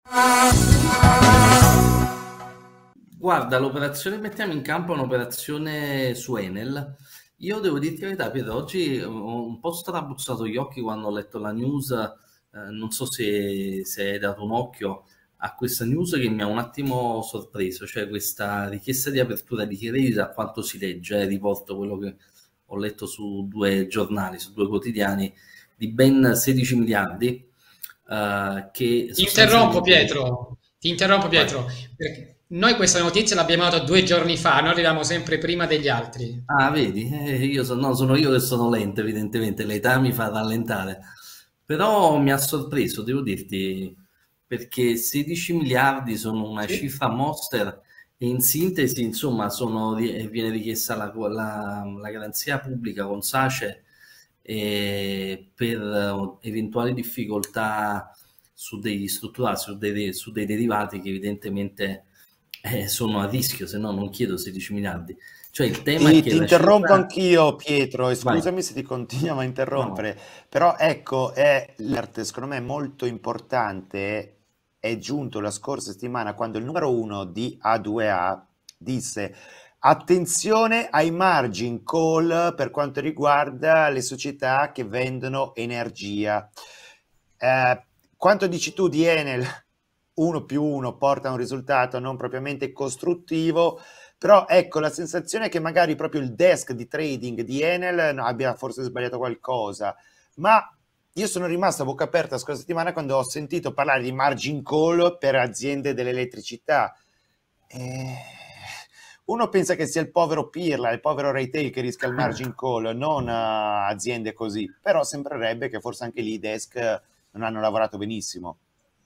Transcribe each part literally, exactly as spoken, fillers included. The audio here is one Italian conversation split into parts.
Guarda, l'operazione che mettiamo in campo è un'operazione su Enel. Io devo dirti la verità, Pietro, oggi ho un po' strabuzzato gli occhi quando ho letto la news, eh, non so se, se hai dato un occhio a questa news che mi ha un attimo sorpreso, cioè questa richiesta di apertura di credito, a quanto si legge, eh, riporto quello che ho letto su due giornali, su due quotidiani, di ben sedici miliardi, eh, che Ti interrompo sostanzialmente... Pietro, ti interrompo Vai. Pietro, perché noi questa notizia l'abbiamo data due giorni fa, noi arriviamo sempre prima degli altri. Ah, vedi, eh, io sono, no, sono io che sono lento, evidentemente, l'età mi fa rallentare, però mi ha sorpreso, devo dirti, perché sedici miliardi sono una Sì. cifra monster e in sintesi, insomma, sono, viene richiesta la, la- la garanzia pubblica con SACE eh, per eh, eventuali difficoltà su degli strutturati, su dei, su dei derivati che evidentemente eh, sono a rischio, se no non chiedo sedici miliardi. Cioè il tema è Ti, che ti la interrompo cifra... anch'io, Pietro, e Vai, scusami se ti continuiamo a no, no. interrompere, però ecco, è l'arte, secondo me, molto importante. È giunto la scorsa settimana quando il numero uno di A due A disse attenzione ai margin call per quanto riguarda le società che vendono energia. Eh, quanto dici tu di Enel? Uno più uno porta a un risultato non propriamente costruttivo. Però ecco, la sensazione è che magari proprio il desk di trading di Enel no, abbia forse sbagliato qualcosa, ma io sono rimasto a bocca aperta la scorsa settimana quando ho sentito parlare di margin call per aziende dell'elettricità. Eh, uno pensa che sia il povero Pirla, il povero retail che rischia il margin call, non uh, aziende così, però sembrerebbe che forse anche lì i desk non hanno lavorato benissimo.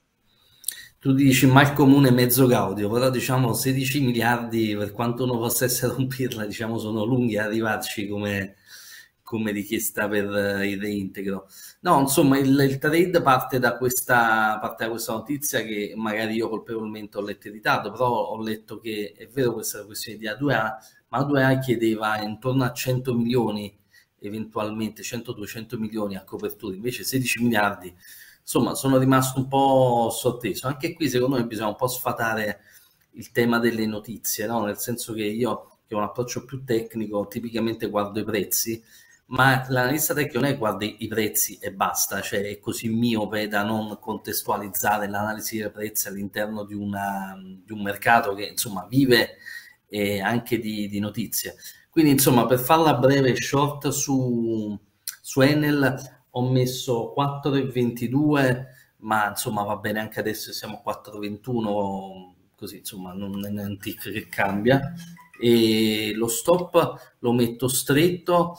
Tu dici mal comune mezzo gaudio, però diciamo sedici miliardi, per quanto uno possa essere un pirla, diciamo sono lunghi a arrivarci come, come richiesta per eh, il reintegro. No, insomma, il, il trade parte da questa, parte da questa notizia che magari io colpevolmente ho letto editato, però ho letto che è vero questa è la questione di A due A, ma A due A chiedeva intorno a cento milioni, eventualmente cento duecento milioni a copertura, invece sedici miliardi. Insomma, sono rimasto un po' sorpreso. Anche qui, secondo me, bisogna un po' sfatare il tema delle notizie, no? Nel senso che io, che ho un approccio più tecnico, tipicamente guardo i prezzi, ma l'analista tecnico non è guarda i prezzi e basta, cioè è così miope da non contestualizzare l'analisi dei prezzi all'interno di, una, di un mercato che, insomma, vive eh, anche di, di notizie. Quindi, insomma, per farla breve e short su, su Enel ho messo quattro e ventidue, ma insomma va bene anche adesso, siamo a quattro e ventuno, così insomma non è un tick che cambia. E lo stop lo metto stretto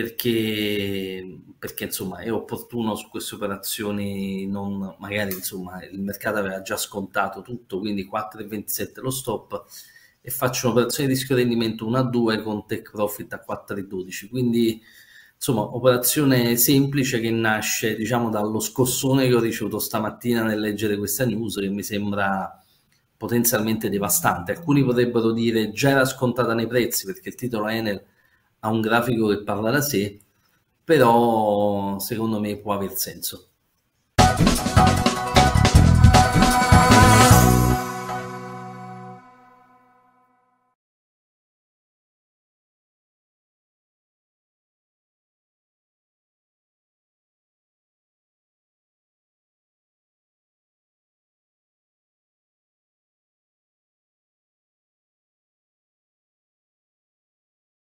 perché, perché insomma è opportuno su queste operazioni, non, magari insomma il mercato aveva già scontato tutto, quindi quattro e ventisette lo stop e faccio un'operazione di rischio rendimento uno a due con take profit a quattro e dodici, quindi insomma operazione semplice che nasce diciamo dallo scossone che ho ricevuto stamattina nel leggere questa news che mi sembra potenzialmente devastante. Alcuni potrebbero dire già era scontata nei prezzi perché il titolo Enel ha un grafico che parla da sé, però secondo me può aver senso.